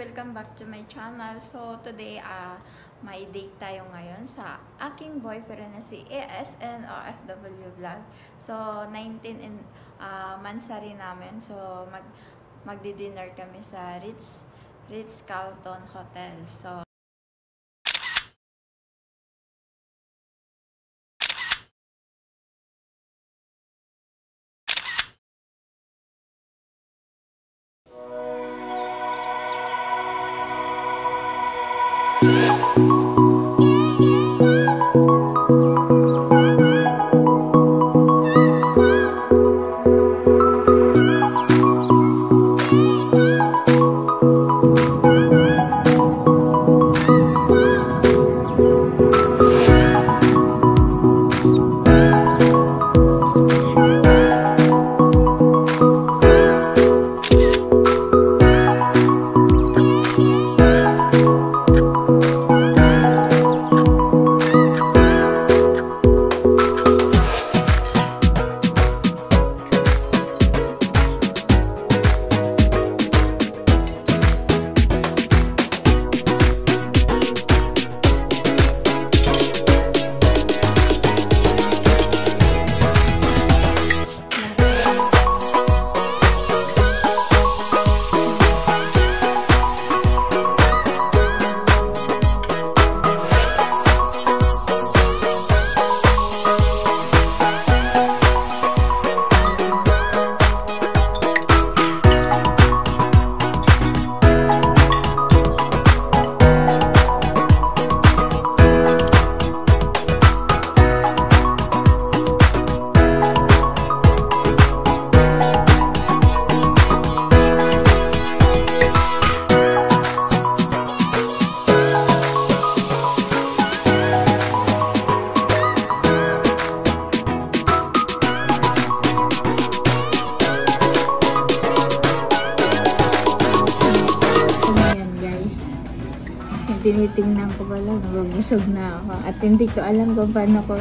Welcome back to my channel. So today, may date tayo ngayon sa aking boyfriend na si AS and OFW vlog. So 19 mansari namin. So magdi-dinner kami sa RITZ CALTON Hotel. So tinitingnan ko pala, nabubusog na ako. At hindi ko alam kung paano ko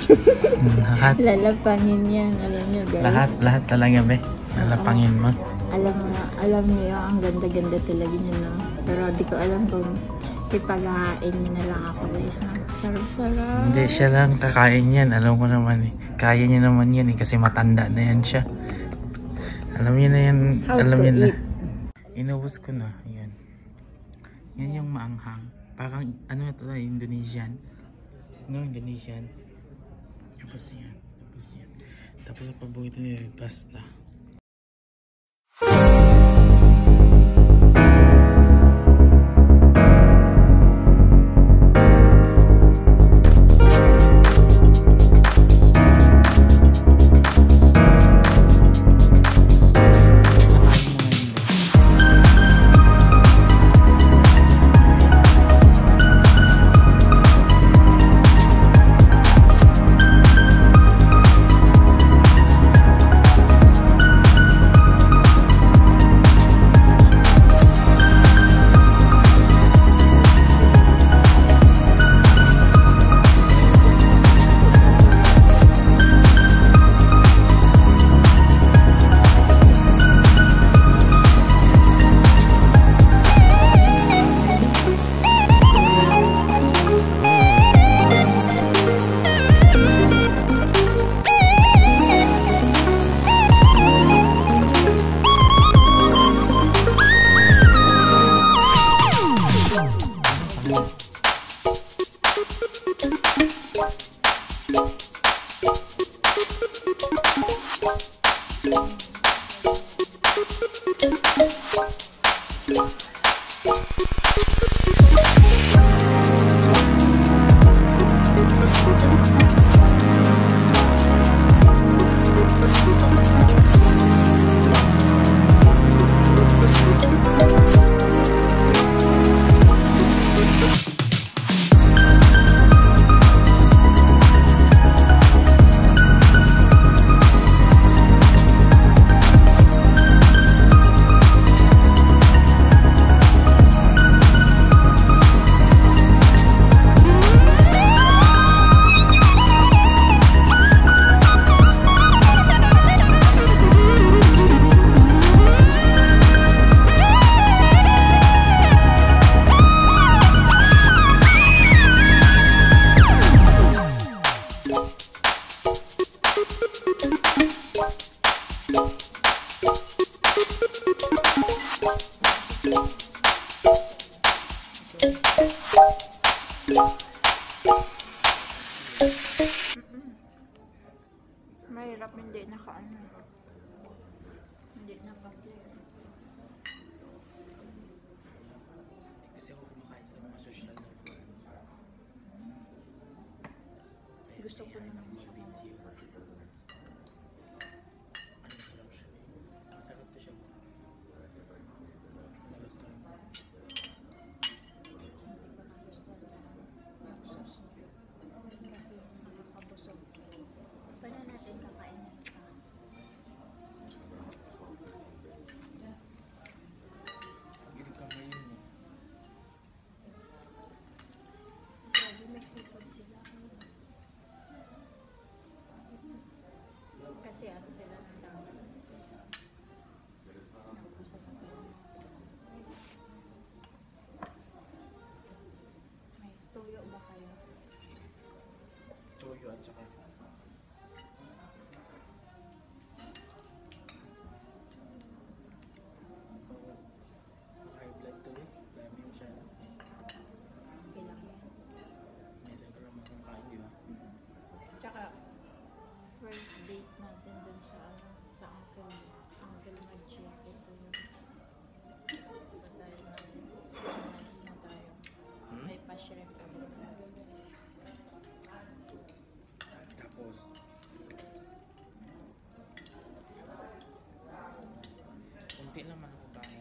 lalapangin yan. Alam nyo guys. Lahat talaga be. Lalapangin mo. Alam niyo, ang ganda-ganda talaga niya, no? Pero di ko alam kung ipagahain niyo na lang ako guys. Sarap-sarap. Hindi siya lang kakain yan. Alam ko naman eh. Kaya niya naman yan eh. Kasi matanda na yan siya. Alam niya na yan. Alam niya na. Inubos ko na. Yan. Yan yung maanghang. Parang ano ito na, Indonesian. No, Indonesian. Tapos yan. Tapos ang paborito nila yung pasta. Mahirap hindi naka-ano. Hindi naka-clear. Kasi ako kumakain sa mga social na Gusto ko naman siya. video. Ano masarap siya? Masarap to siya. Nagustuhan mo? Paano natin kakain yan ka? Hindi ka ngayon eh. Grabe, may seafood sila. Kasi ano sila ng tawag. Naubusan na tayo. May tuyo ba kayo? Toyo at saka high blood to eh. Dami yung siya. Okay lang yan. Minsan ka lang makakain, di ba? Tsaka, first date natin dun sa Uncle Magic. Ito yun. So, dahil na months na tayo. May pa-shrimp ako. Tapos, kunti naman ako kain.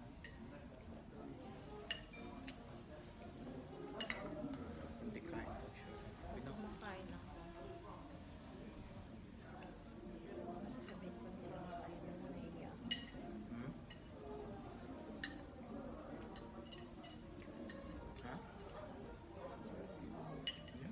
Hindi kain ko siya. Kumakain ako. Masasabihin ko nila kumakain na nahiya ako. Hmm? Ha? Yeah?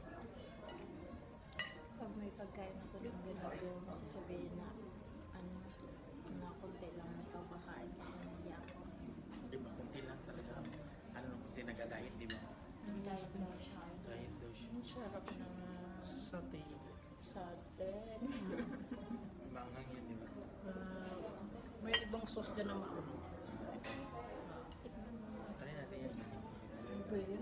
Pag may pagkain ako ng ganito, masasabihin na na konti lang na ikaw kakain kasi nahiya ako. Di ba? Kunti lang talaga. Ano kasi nag-diet, di ba? Ang diet daw siya. Diet daw siya. Ang sarap ng Sate. satin. Mangang yan, di ba? May ibang sauce din naman. Tikman mo. Try natin yan. Ba yun?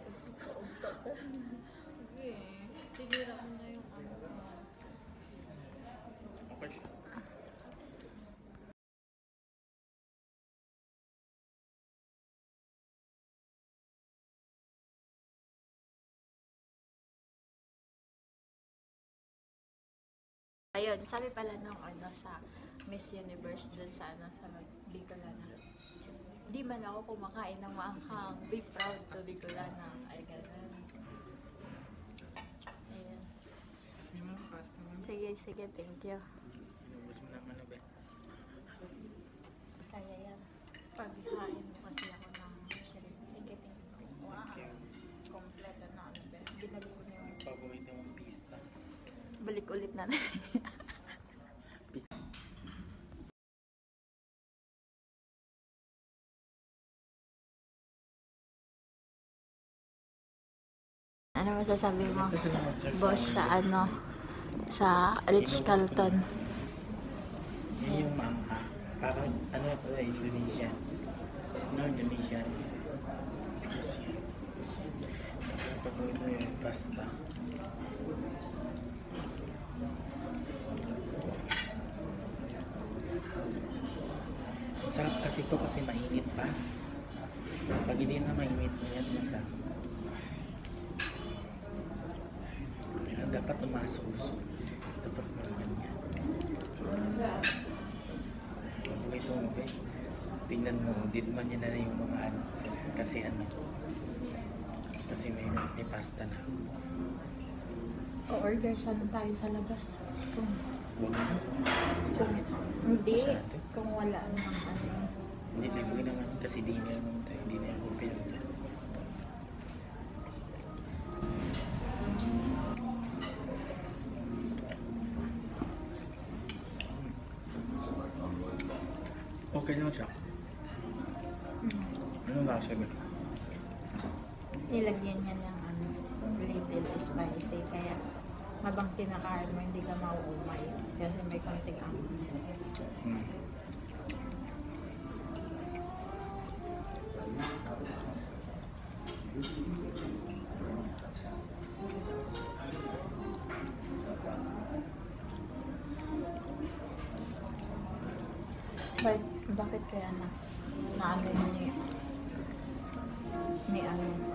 Okay. Tigira ko na yung ano. Okay siya. Ayun, sabi pala nung ano sa Miss Universe dun sa ano sa Bicolana. Di man ako kumakain ng maanghang. Be proud to Bicolana. Ay, ganun. Ayun. Sige, sige, thank you. Inubos mo naman na ba? Kaya yan. Paghain mo kasi ako ng shrimp. Thank you, thank you. Wow. Okay. Kompleto na ano ba? Binalik ko na yung Paborito mong pista. balik ulit natin. Ano masasabi mo, boss, sa ano, sa RITZ CALTON? Yun yung mangha. Parang ano ito eh, Indonesia. No, Indonesia. Tapos yan. Tapos paborito yung pasta. Sarap kasi ito kasi mainit pa. Pag hindi na mainit mo yan, masarap. Kaya dapat umaso-uso. Dapat naman yan. Pag ito mo ba, tingnan mo, didman niya na yung mga ano. Kasi ano, kasi may pasta na. O-order sana tayo sa labas. Huwag na. Hindi. Masyado. Kung wala namang ano. Hindi, libre naman kasi dinner naman tayo. Hindi na ako pinunta. Okay lang siya. Ano lasa ba? Nilagyan niya ng ano, little spicy. Kaya habang kinakain mo, hindi ka mauumay. Kasi may konting ang. Hmm. Bakit kaya na ano ni ano?